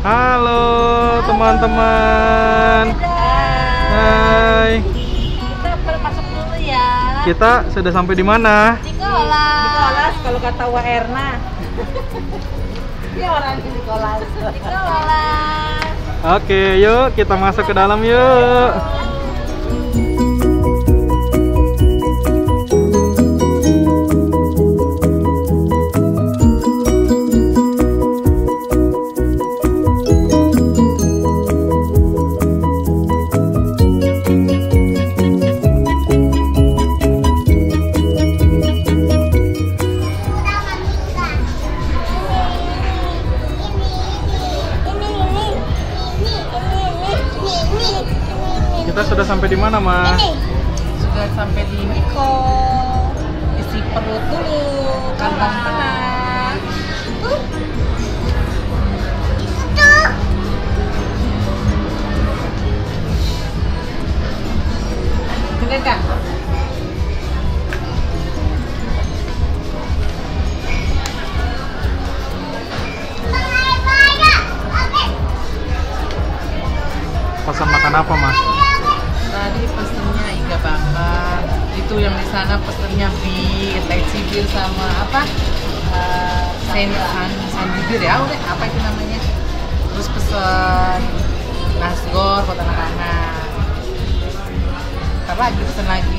Halo teman-teman. Hai. Kita masuk dulu ya. Kita sudah sampai di mana? Di Kolas kalau kata Wak Erna. Dia orang di Kolas. Di Kolas. Oke, yuk kita masuk ke dalam yuk. Kita sudah sampai di mana, Ma? Sudah sampai di Miko. Isi perut dulu, kantong panas. Dengar kan? Pesan makan apa, Ma? Tadi pesennya iga bakar. Itu yang di sana pesennya bir sama apa? Sanjibir ya, udah apa itu namanya? Terus pesen nasgor buat anak-anak. Ntar lagi pesen lagi.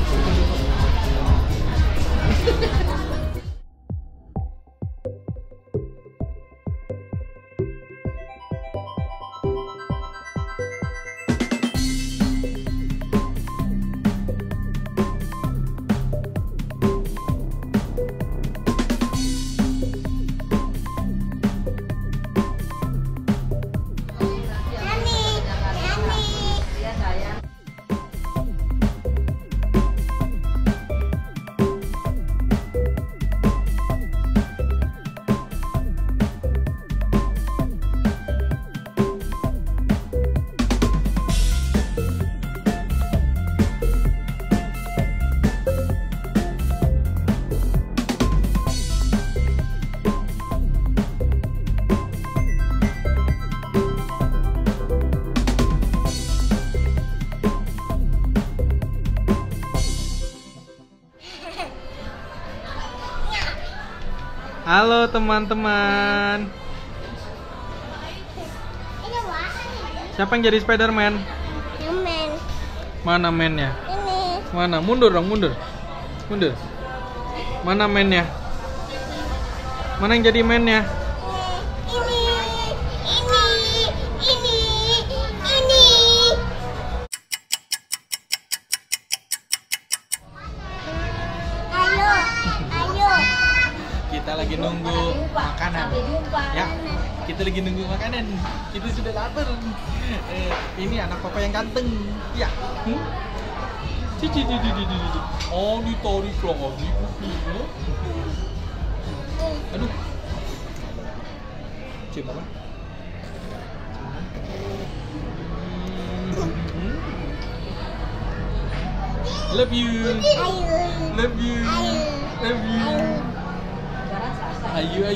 Halo teman-teman. Siapa yang jadi Spider-Man? Mana man-nya? Mana? Mundur dong, mundur. Mundur. Mana man-nya? Mana yang jadi man-nya? Kita lagi nunggu makanan. Ya, kita lagi nunggu makanan. Kita sudah lapar. Ini anak papa yang ganteng. Ya. Cici. Oh, ditarik lagi. Aduh. Cium apa? Love you. Love you. Love you. Ayu.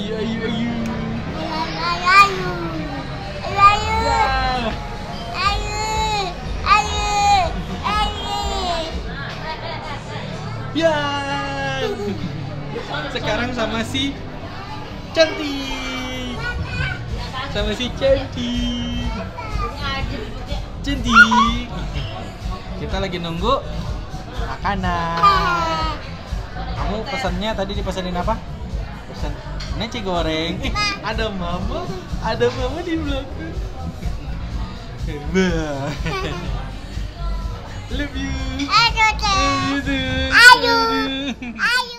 Ya. Sekarang sama si cantik. Sama si cantik. Cantik. Kita lagi nunggu makanan. Kamu pesannya tadi dipesanin apa? Pesan nasi goreng. Ada mama di belakang. Love you. Aduh.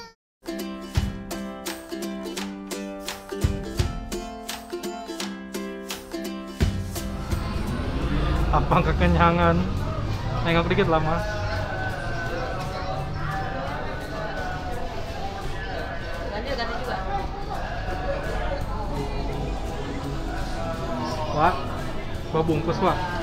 Apa kekenyangan? Nengok dikit lah, Mas. Ganti juga. Wak, gua bungkus, Wak.